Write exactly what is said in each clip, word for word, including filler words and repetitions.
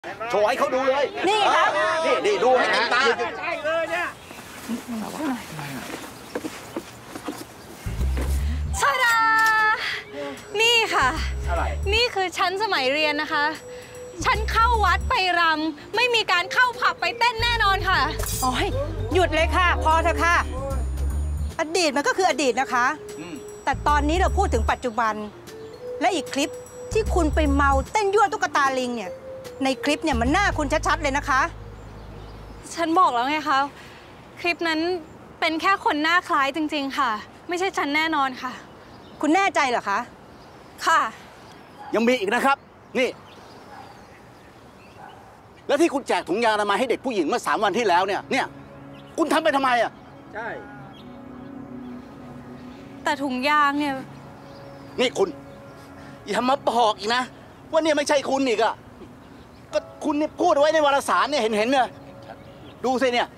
โชว์ให้เขาดูเลยนี่ครับนี่นี่ดูให้เต็มตาใช่เลยเนี่ยชาดานี่ค่ะนี่คือชั้นสมัยเรียนนะคะฉันเข้าวัดไปรำไม่มีการเข้าผับไปเต้นแน่นอนค่ะโอ้ยหยุดเลยค่ะพอเถอะค่ะอดีตมันก็คืออดีตนะคะแต่ตอนนี้เราพูดถึงปัจจุบันและอีกคลิปที่คุณไปเมาเต้นยั่วตุ๊กตาลิงเนี่ยในคลิปเนี่ยมันหน้าคุณชัดๆเลยนะคะฉันบอกแล้วไงคะคลิปนั้นเป็นแค่คนหน้าคล้ายจริงๆค่ะไม่ใช่ฉันแน่นอนค่ะคุณแน่ใจเหรอคะค่ะยังมีอีกนะครับนี่แล้วที่คุณแจกถุงยางอนามัยให้เด็กผู้หญิงเมื่อสามวันที่แล้วเนี่ยเนี่ยคุณทำไปทำไมอ่ะใช่แต่ถุงยางเนี่ยนี่คุณอย่ามาบอกอีกนะว่าเนี่ยไม่ใช่คุณอีกอ่ะก็คุณนี่พูดไว้ในวารสารเนี่ยเห็นเห็นเนี่ยดูสิเนี่ย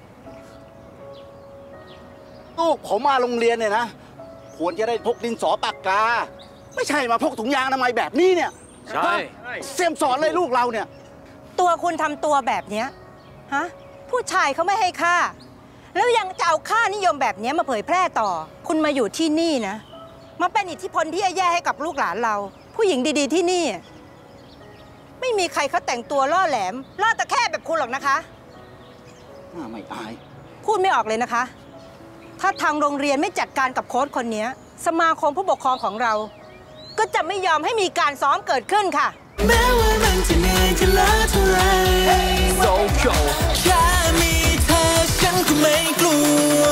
ลูกผมมาโรงเรียนเนี่ยนะควรจะได้พกดินสอปากกาไม่ใช่มาพกถุงยางอนามัยแบบนี้เนี่ยใช่เสี่ยมสอนเลยลูกเราเนี่ยตัวคุณทำตัวแบบเนี้ยฮะผู้ชายเขาไม่ให้ค่าแล้วยังจะเอาค่านิยมแบบนี้มาเผยแพร่ต่อคุณมาอยู่ที่นี่นะมาเป็นอิทธิพลที่แย่ๆให้กับลูกหลานเราผู้หญิงดีๆที่นี่ไม่มีใครเขาแต่งตัวล่อแหลมล่อตะแคบแบบคุณหรอกนะคะน่าไม่อายพูดไม่ออกเลยนะคะถ้าทางโรงเรียนไม่จัดการกับโค้ชคนนี้สมาคมผู้ปกครองของเราก็จะไม่ยอมให้มีการซ้อมเกิดขึ้นค่ะแม้ว่ามันจะเหนื่อยจะล้าเท่าไรแค่มีเธอฉันก็ไม่กลัว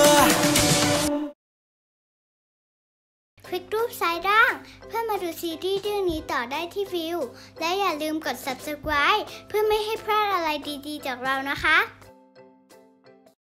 คลิกรูปซ้ายล่างเพื่อมาดูซีรีส์เรื่องนี้ต่อได้ที่วิวและอย่าลืมกด ซับสไครบ์ เพื่อไม่ให้พลาดอะไรดีๆจากเรานะคะ